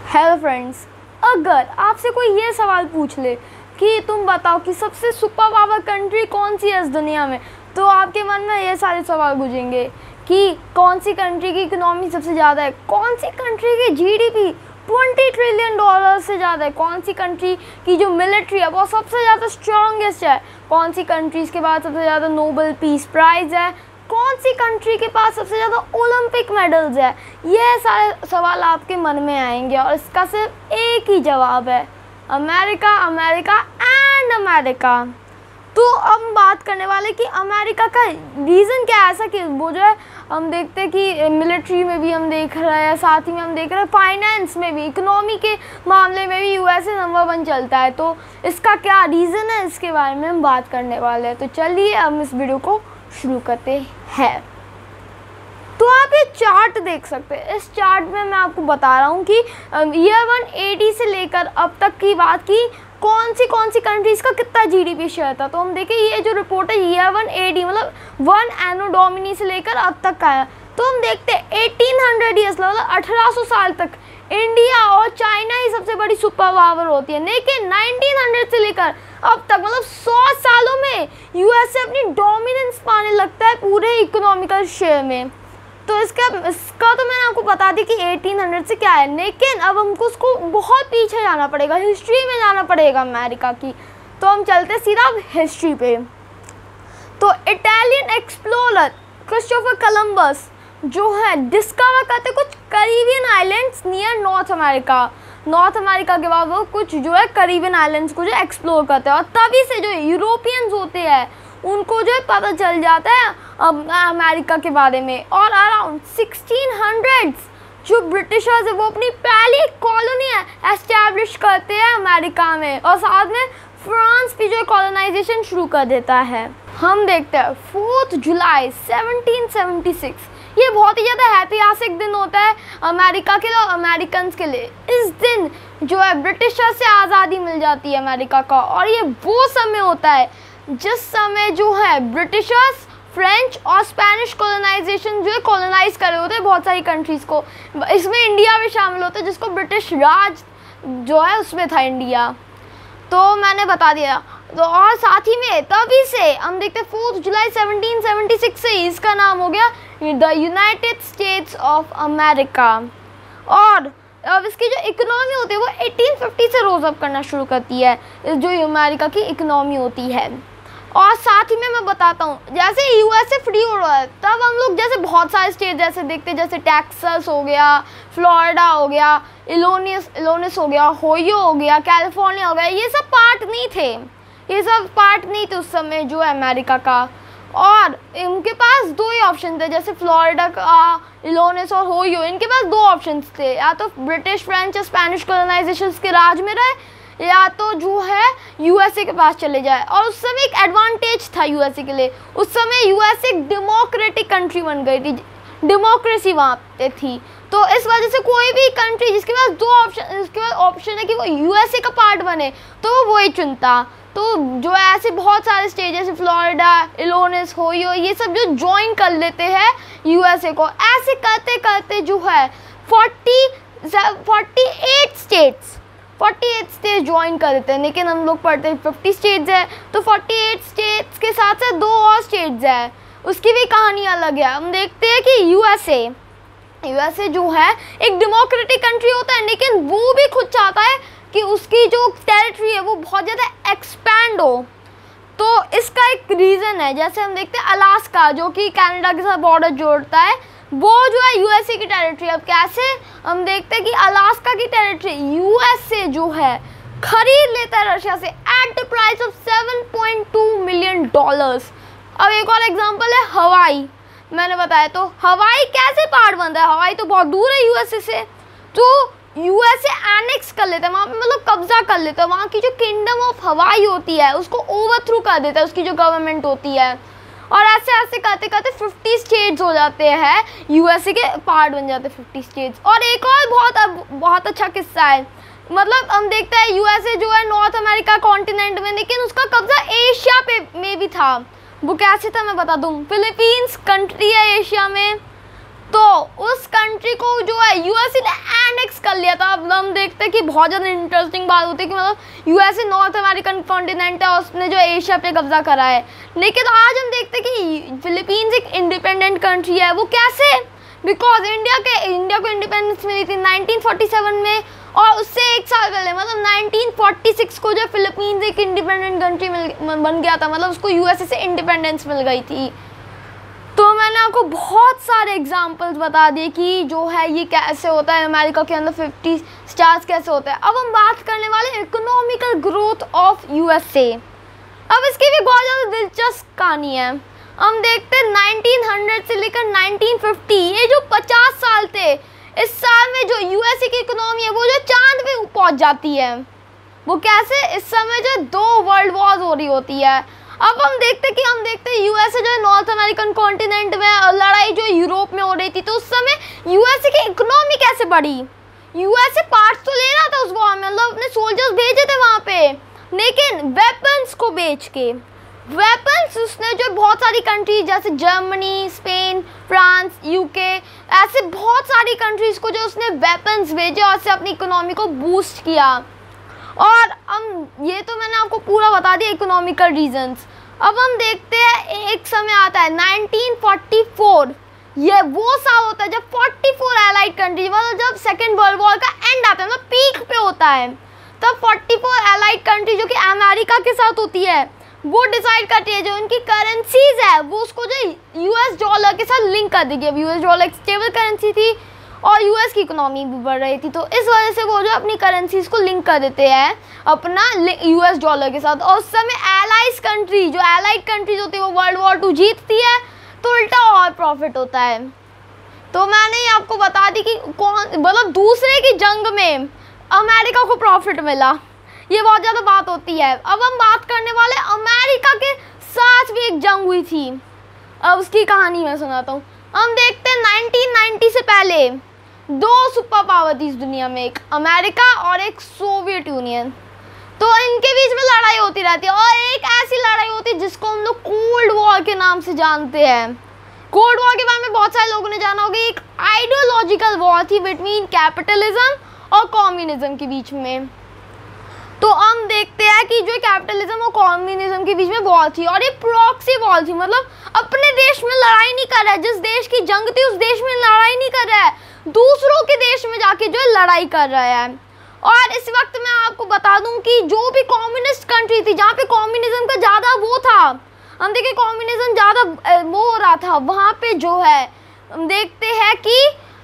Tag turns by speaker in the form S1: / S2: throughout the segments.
S1: Hello friends, अगर आपसे कोई ये सवाल पूछ ले कि तुम बताओ कि सबसे सुपर पावर कंट्री कौन सी है इस दुनिया में, तो आपके मन में ये सारे सवाल गूंजेंगे कि कौन सी कंट्री की इकोनॉमी सबसे ज़्यादा है, कौन सी कंट्री की जीडीपी 20 ट्रिलियन डॉलर से ज़्यादा है, कौन सी कंट्री की जो मिलिट्री है वो सबसे ज़्यादा स्ट्रॉन्गेस्ट है, कौन सी कंट्रीज़ के पास सबसे ज़्यादा नोबेल पीस प्राइज़ है, कौन सी कंट्री के पास सबसे ज़्यादा ओलंपिक मेडल्स है। ये सारे सवाल आपके मन में आएंगे और इसका सिर्फ एक ही जवाब है, अमेरिका, अमेरिका एंड अमेरिका। तो अब हम बात करने वाले कि अमेरिका का रीज़न क्या है ऐसा कि वो जो है हम देखते हैं कि मिलिट्री में भी हम देख रहे हैं, साथ ही में हम देख रहे हैं फाइनेंस में भी, इकोनॉमी के मामले में भी यूएसए नंबर 1 चलता है। तो इसका क्या रीज़न है, इसके बारे में हम बात करने वाले हैं। तो चलिए हम इस वीडियो को शुरू करते हैं। तो आप ये चार्ट देख सकते हैं, इस चार्ट में मैं आपको बता रहा हूँ कि ईयर 180 से लेकर अब तक की बात की कौन सी कंट्रीज़ का कितना जीडीपी शेयर था। तो हम देखें ये जो रिपोर्ट है ईयर 180 मतलब 1 एनो डोमिनी से लेकर अब तक का है। तो हम देखते हैं 1800 ईयर्स मतलब 1800 साल तक इंडिया और चाइना ही सबसे बड़ी सुपर पावर होती है, लेकिन 1900 से लेकर अब तक मतलब 100 सालों में यूएसए अपनी डोमिनेंस पाने लगता है पूरे इकोनॉमिकल शेयर में। तो इसका तो मैंने आपको बता दी कि 1800 से क्या है, लेकिन अब हमको उसको बहुत पीछे जाना पड़ेगा, हिस्ट्री में जाना पड़ेगा अमेरिका की। तो हम चलते सीधा हिस्ट्री पे। तो इटालियन एक्सप्लोरर क्रिस्टोफर कोलंबस जो है डिस्कवर करते कुछ Caribbean islands near North America के बाद वो कुछ जो है कैरिबियन आइलैंड्स को जो एक्सप्लोर करते हैं और तभी से जो यूरोपियंस होते हैं उनको जो है पता चल जाता है अमेरिका के बारे में। और अराउंड 1600 जो ब्रिटिशर्स है वो अपनी पहली कॉलोनी है एस्टैब्लिश करते हैं अमेरिका में और साथ में फ्रांस भी जो कॉलोनाइजेशन शुरू कर देता है। हम देखते हैं 4 जुलाई 1776, ये बहुत ही ज़्यादा ऐतिहासिक दिन होता है अमेरिका के लिए और अमेरिकन्स के लिए। इस दिन जो है ब्रिटिशर्स से आज़ादी मिल जाती है अमेरिका का और ये वो समय होता है जिस समय जो है ब्रिटिशर्स फ्रेंच और स्पेनिश कॉलोनाइजेशन जो है कॉलोनाइज कर रहे होते हैं बहुत सारी कंट्रीज़ को, इसमें इंडिया भी शामिल होता है जिसको ब्रिटिश राज जो है उसमें था इंडिया। तो मैंने बता दिया। तो और साथ ही में तभी से हम देखते हैं 4 जुलाई 1776 से इसका नाम हो गया the United States of America. और अब इसकी जो इकोनॉमी होती है वो 1850 से रोज अप करना शुरू करती है, जो अमेरिका की इकोनॉमी होती है। और साथ ही में मैं बताता हूँ जैसे यूएसए फ्री हो रहा है तब हम लोग जैसे बहुत सारे स्टेट जैसे देखते हैं, जैसे टेक्सास हो गया, फ्लोरिडा हो गया, इलोनिस हो गया, ओहियो हो गया, कैलिफोर्निया हो गया, ये सब पार्ट नहीं थे उस समय जो है अमेरिका का। और इनके पास 2 ही ऑप्शन थे, जैसे फ्लोरिडा का, इलोनिस और ओहियो, इनके पास 2 ऑप्शन थे, या तो ब्रिटिश फ्रेंच या स्पेनिश कॉलोनाइजेशन के राज में रहे या तो जो है यूएसए के पास चले जाए। और उस समय एक एडवांटेज था यूएसए के लिए, उस समय यूएसए एक डेमोक्रेटिक कंट्री बन गई थी, डेमोक्रेसी वहाँ पे थी। तो इस वजह से कोई भी कंट्री जिसके पास 2 ऑप्शन है कि वो यूएसए का पार्ट बने तो वो वही चुनता। तो जो है ऐसे बहुत सारे स्टेट जैसे फ्लोरिडा, इलोनिस, ओहियो, ये सब जो ज्वाइन कर लेते हैं यूएसए को। ऐसे करते करते जो है 48 स्टेट्स ज्वाइन कर देते हैं, लेकिन हम लोग पढ़ते हैं 50 स्टेट्स है। तो 48 स्टेट्स के साथ साथ 2 और स्टेट्स है, उसकी भी कहानी अलग है। हम देखते हैं कि यूएसए जो है एक डेमोक्रेटिक कंट्री होता है, लेकिन वो भी खुद चाहता है कि उसकी जो टेरिटरी है वो बहुत ज़्यादा एक्सपैंड हो। तो इसका एक रीज़न है, जैसे हम देखते हैं अलास्का जो कि कनाडा के साथ बॉर्डर जोड़ता है, वो जो है यूएसए की टेरिटरी। अब कैसे हम देखते हैं कि अलास्का की टेरिटरी यूएसए जो है खरीद लेता है रशिया से at the price of $7.2 million. अब एक और एग्जांपल है हवाई, मैंने बताया। तो हवाई कैसे पार्ट बनता है, हवाई तो बहुत दूर है यूएसए से, तो यूएसए एनेक्स कर लेता है वहाँ पे, मतलब कब्जा कर लेता है, वहाँ की जो किंगडम ऑफ हवाई होती है उसको ओवरथ्रू कर देता है, उसकी जो गवर्नमेंट होती है। और ऐसे ऐसे करते करते 50 स्टेट्स हो जाते हैं, यूएसए के पार्ट बन जाते हैं 50 स्टेट्स। और एक और बहुत अच्छा किस्सा है, मतलब हम देखते हैं यूएसए जो है नॉर्थ अमेरिका कॉन्टिनेंट में, लेकिन उसका कब्जा एशिया में भी था। वो कैसे था मैं बता दूँ, फिलीपींस कंट्री है एशिया में, तो उस कंट्री को जो है यूएसए ने एनेक्स कर लिया था। अब हम देखते हैं कि बहुत ज़्यादा इंटरेस्टिंग बात होती है कि मतलब यूएसए नॉर्थ अमेरिकन कॉन्टिनेंट है और उसने जो एशिया पे कब्जा करा है। लेकिन आज हम देखते हैं कि फिलीपींस एक इंडिपेंडेंट कंट्री है। वो कैसे? बिकॉज इंडिया को इंडिपेंडेंस मिली थी 1947 में, और उससे एक साल पहले मतलब 1946 को जो फिलीपींस एक इंडिपेंडेंट कंट्री बन गया था, मतलब उसको यूएसए से इंडिपेंडेंस मिल गई थी। तो मैंने आपको बहुत सारे एग्जांपल्स बता दिए कि जो है ये कैसे होता है, अमेरिका के अंदर 50 स्टार्स कैसे होता है। अब हम बात करने वाले इकोनॉमिकल ग्रोथ ऑफ यूएसए। अब इसकी भी बहुत ज़्यादा दिलचस्प कहानी है। हम देखते हैं 1900 से लेकर 1950, ये जो 50 साल थे, इस साल में जो यूएसए की इकोनॉमी है वो जो चांद पे पहुंच जाती है। वो कैसे? इस समय जो 2 वर्ल्ड वॉर्स हो रही होती है। अब हम देखते हैं यूएसए जो है नॉर्थ अमेरिकन कॉन्टिनेंट में, लड़ाई जो यूरोप में हो रही थी, तो उस समय यूएसए की इकोनॉमी कैसे बढ़ी? यूएसए पार्ट्स तो ले रहा था उस वॉर में, मतलब अपने सोल्जर्स भेजे थे वहाँ पे, लेकिन वेपन्स को बेच के, वेपन्स उसने जो बहुत सारी कंट्रीज जैसे जर्मनी, स्पेन, फ्रांस, यूके, ऐसे बहुत सारी कंट्रीज को जो उसने वेपन्स भेजे और उससे अपनी इकोनॉमी को बूस्ट किया। और हम ये तो मैंने आपको पूरा बता दिया इकोनॉमिकल रीजंस। अब हम देखते हैं एक समय आता है 1944, ये वो साल होता है जब 44 एलाइड कंट्री, मतलब जब सेकेंड वर्ल्ड वॉर का एंड आता है, मतलब पीक पे होता है, तब 44 एलाइड कंट्री जो कि अमेरिका के साथ होती है वो डिसाइड करती है जो उनकी करेंसीज है वो उसको जो यूएस डॉलर के साथ लिंक कर देगी। अब यूएस डॉलर एक स्टेबल करेंसी थी और यूएस की इकोनॉमी भी बढ़ रही थी, तो इस वजह से वो जो अपनी करेंसीज को लिंक कर देते हैं अपना यूएस डॉलर के साथ। और उस समय एलाइज कंट्री, जो एलाइड कंट्रीज होती है, वो वर्ल्ड वॉर 2 जीतती है, तो उल्टा और प्रॉफिट होता है। तो मैंने ये आपको बता दी कि कौन, मतलब दूसरे की जंग में अमेरिका को प्रॉफिट मिला, ये बहुत ज़्यादा बात होती है। अब हम बात करने वाले अमेरिका के साथ भी एक जंग हुई थी, अब उसकी कहानी मैं सुनाता हूँ। हम देखते हैं 1990 से पहले 2 सुपर पावर थी इस दुनिया में, एक अमेरिका और एक सोवियत यूनियन। तो इनके बीच में लड़ाई होती रहती है, और एक ऐसी लड़ाई होती है जिसको हम लोग कोल्ड वॉर के नाम से जानते हैं। कोल्ड वॉर के बारे में बहुत सारे लोगों ने जाना होगा। एक आइडियोलॉजिकल वॉर थी बिटवीन कैपिटलिज्म और कम्युनिज्म के बीच में। तो हम देखते हैं कि जो कैपिटलिज्म और कम्युनिज्म के बीच में वॉर थी, और ये प्रॉक्सी वॉर थी, मतलब अपने देश में लड़ाई नहीं कर रहा है, जिस देश की जंग थी उस देश में लड़ाई नहीं कर रहा है, दूसरों के देश में जाके जो है लड़ाई कर रहा है। और इस वक्त मैं आपको बता दूं कि जो भी कम्युनिस्ट कंट्री थी जहाँ पे कम्युनिज्म का ज़्यादा वो था, हम देखिए कम्युनिज्म ज़्यादा वो हो रहा था, वहाँ पे जो है हम देखते हैं कि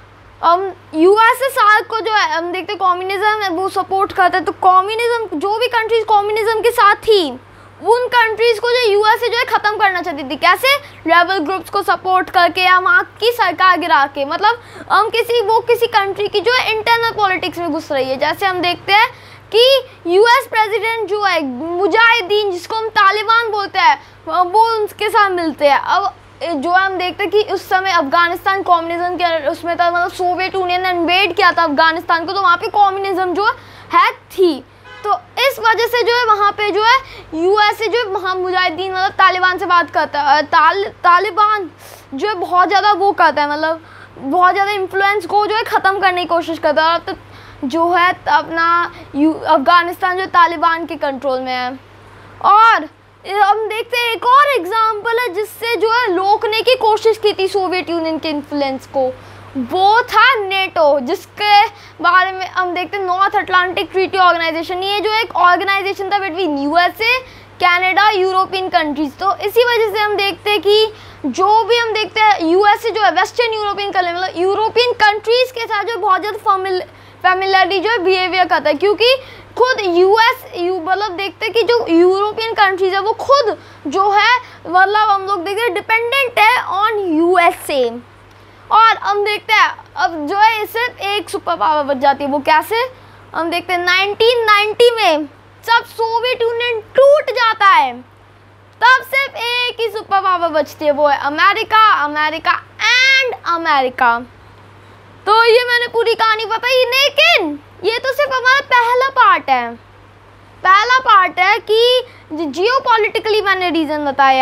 S1: यूएसए साल को जो है हम देखते कम्युनिज्म वो सपोर्ट करता है। तो कम्युनिज्म, जो भी कंट्रीज कम्युनिज्म के साथ थी, उन कंट्रीज़ को जो यूएसए जो है ख़त्म करना चाहती थी। कैसे? रेबल ग्रुप्स को सपोर्ट करके या वहाँ की सरकार गिरा के, मतलब हम किसी कंट्री की जो है इंटरनल पॉलिटिक्स में घुस रही है। जैसे हम देखते हैं कि यूएस प्रेसिडेंट जो है मुजाहिदीन, जिसको हम तालिबान बोलते हैं, वो उनके साथ मिलते हैं। अब जो हम देखते हैं कि उस समय अफगानिस्तान कम्युनिज्म के उसमें था, मतलब सोवियत यूनियन ने इन्वेड किया था अफगानिस्तान को, तो वहाँ पे कम्युनिज्म जो है थी। तो इस वजह से जो है वहाँ पे जो है यूएसए जो है मुजाहिदीन मतलब तालिबान से बात करता है। तालिबान जो है बहुत ज़्यादा वो करता है, मतलब बहुत ज़्यादा इन्फ्लुएंस को जो है ख़त्म करने की कोशिश करता है। तो जो है अपना अफगानिस्तान जो तालिबान के कंट्रोल में है। और हम देखते हैं एक और एग्जाम्पल है जिससे जो है रोकने की कोशिश की थी सोवियत यूनियन के इन्फ्लुएंस को, वो था नेटो, जिसके बारे में हम देखते हैं नॉर्थ अटलांटिक ट्रीटी ऑर्गेनाइजेशन। ये जो एक ऑर्गेनाइजेशन था between USA, Canada, European countries. तो इसी वजह से हम देखते हैं कि जो भी हम देखते हैं यूएसए जो है वेस्टर्न यूरोपियन कंट्री, मतलब यूरोपियन कंट्रीज़ के साथ जो बहुत ज़्यादा फैमिलियरिटी जो है बिहेवियर करता है, क्योंकि खुद मतलब देखते हैं कि जो यूरोपियन कंट्रीज है वो खुद जो है मतलब हम लोग देखते हैं डिपेंडेंट है ऑन यूएसए। और हम देखते हैं अब जो है इससे एक सुपर पावर बच जाती है। वो कैसे? हम देखते हैं 1990 में जब सोवियत यूनियन टूट जाता है, तब सिर्फ एक ही सुपर पावर बचती है, वो है अमेरिका, अमेरिका एंड अमेरिका। तो ये मैंने पूरी कहानी बताई, लेकिन ये तो सिर्फ हमारा पहला पार्ट है कि जियोपॉलिटिकली मैंने रीज़न बताया।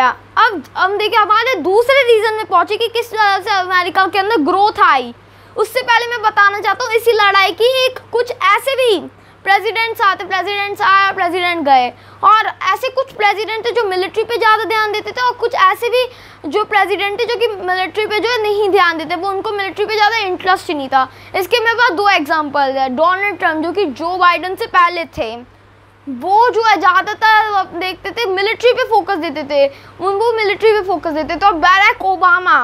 S1: अब हम देखिए हमारे दूसरे रीजन में पहुंचे कि किस तरह से अमेरिका के अंदर ग्रोथ आई। उससे पहले मैं बताना चाहता हूँ इसी लड़ाई की एक कुछ ऐसे भी प्रेसिडेंट्स आते, प्रेसिडेंट्स आए, प्रेसिडेंट गए, और ऐसे कुछ प्रेसिडेंट थे जो मिलिट्री पे ज़्यादा ध्यान देते थे, और कुछ ऐसे भी जो प्रेसिडेंट थे जो कि मिलिट्री पे जो है नहीं ध्यान देते, वो उनको मिलिट्री पे ज़्यादा इंटरेस्ट ही नहीं था। इसके मेरे पास 2 एग्जांपल है। डोनाल्ड ट्रंप जो कि जो बाइडन से पहले थे, वो जो है ज़्यादातर देखते थे मिलिट्री पे फोकस देते थे, वो मिलिट्री पे फोकस देते थे। और बैरक ओबामा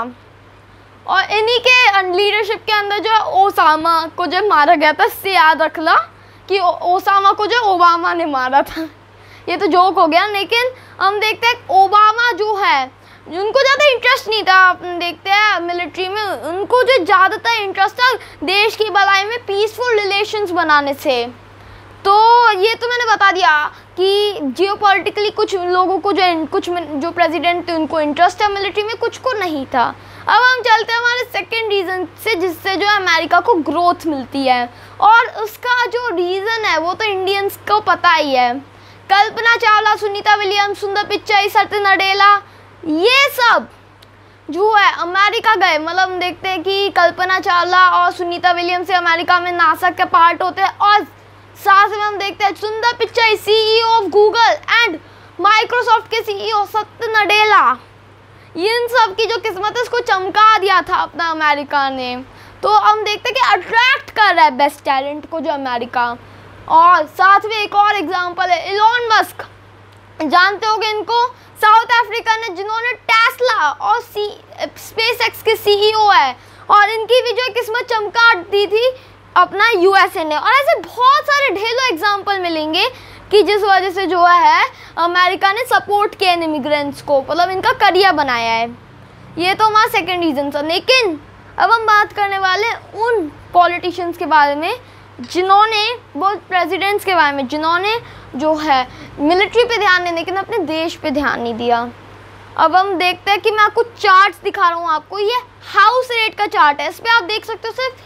S1: और इन्हीं के लीडरशिप के अंदर जो है ओसामा को जो मारा गया था। इससे याद रखना कि ओसामा को जो ओबामा ने मारा था। ये तो जोक हो गया, लेकिन हम देखते हैं ओबामा जो है उनको ज़्यादा इंटरेस्ट नहीं था, देखते हैं मिलिट्री में, उनको जो ज़्यादातर इंटरेस्ट था देश की भलाई में, पीसफुल रिलेशंस बनाने से। तो ये तो मैंने बता दिया कि जियोपॉलिटिकली कुछ लोगों को जो प्रेसिडेंट थे उनको इंटरेस्ट है मिलिट्री में, कुछ को नहीं था। अब हम चलते हैं हमारे सेकंड रीज़न से, जिससे जो है अमेरिका को ग्रोथ मिलती है, और उसका जो रीज़न है वो तो इंडियंस को पता ही है। कल्पना चावला, सुनीता विलियम्स, सुंदर पिच्चाई, सत्य नडेला, ये सब जो है अमेरिका गए। मतलब हम देखते हैं कि कल्पना चावला और सुनीता विलियम्स से अमेरिका में नासा के पार्ट होते हैं, और साथ में हम देखते हैं Sundar Pichai CEO of Google and Microsoft के CEO सत्य नडेला, इन सब की जो किस्मत है उसको चमका दिया था अपना अमेरिका ने। तो हम देखते हैं कि अट्रैक्ट कर रहा है बेस्ट टैलेंट को जो अमेरिका। और साथ में एक और एग्जांपल है इलॉन मस्क, जानते होंगे इनको, साउथ अफ्रीका ने जिन्होंने टेस्ला और स्पेसएक्स के CEO है, और इनकी भी जो किस्मत चमका दी थी अपना USA ने। और ऐसे बहुत सारे ढेरों एग्जांपल मिलेंगे कि जिस वजह से जो है अमेरिका ने सपोर्ट किया इन इमिग्रेंट्स को, मतलब इनका करियर बनाया है। ये तो हमारा सेकंड रीज़न था। लेकिन अब हम बात करने वाले उन पॉलिटिशियंस के बारे में जिन्होंने, वो प्रेसिडेंट्स के बारे में जिन्होंने जो है मिलिट्री पे ध्यान देने लेकिन अपने देश पे ध्यान नहीं दिया। अब हम देखते हैं कि मैं आपको चार्ट्स दिखा रहा हूँ आपको, ये हाउस रेट का चार्ट है। इस पर आप देख सकते हो सिर्फ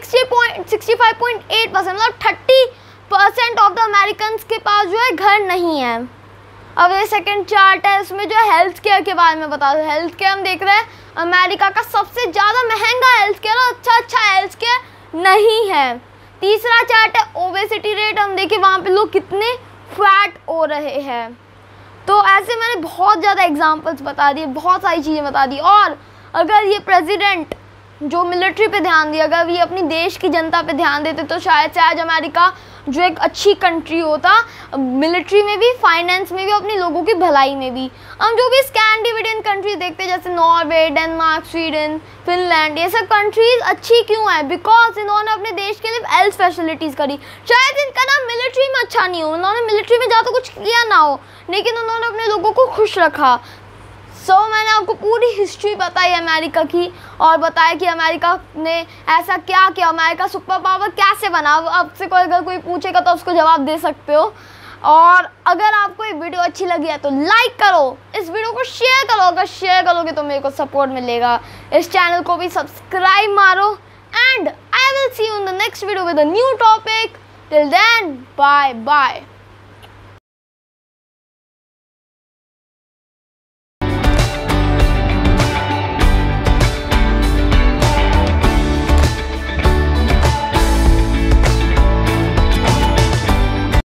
S1: 65.8%, मतलब 30% ऑफ द अमेरिकन के पास जो है घर नहीं है। अब ये सेकंड चार्ट है, इसमें जो है हेल्थ केयर के बारे में बता दो। हेल्थ केयर हम देख रहे हैं अमेरिका का सबसे ज़्यादा महंगा हेल्थ केयर, और अच्छा हेल्थ केयर नहीं है। तीसरा चार्ट है ओबेसिटी रेट, हम देखिए वहाँ पे लोग कितने फैट हो रहे हैं। तो ऐसे मैंने बहुत ज़्यादा एग्जांपल्स बता दिए, बहुत सारी चीज़ें बता दी। और अगर ये प्रेसिडेंट जो मिलिट्री पे ध्यान दिया, अगर ये अपनी देश की जनता पे ध्यान देते तो शायद से आज अमेरिका जो एक अच्छी कंट्री होता, मिलिट्री में भी, फाइनेंस में भी, अपने लोगों की भलाई में भी। हम जो भी स्कैंडिनेवियन कंट्रीज देखते हैं जैसे नॉर्वे, डेनमार्क, स्वीडन, फिनलैंड, ये सब कंट्रीज अच्छी क्यों है? बिकॉज इन्होंने अपने देश के लिए हेल्थ फैसिलिटीज़ करी। शायद इनका नाम मिलिट्री में अच्छा नहीं हो, उन्होंने मिलिट्री में ज़्यादा कुछ किया ना हो, लेकिन उन्होंने अपने लोगों को खुश रखा। मैंने आपको पूरी हिस्ट्री बताई अमेरिका की, और बताया कि अमेरिका ने ऐसा क्या किया, अमेरिका सुपर पावर कैसे बना। आपसे अगर कोई पूछेगा तो उसको जवाब दे सकते हो। और अगर आपको ये वीडियो अच्छी लगी है तो लाइक करो, इस वीडियो को शेयर करो, अगर शेयर करोगे तो मेरे को सपोर्ट मिलेगा। इस चैनल को भी सब्सक्राइब मारो, and I will see you in the next video with a new topic. Till then, bye bye.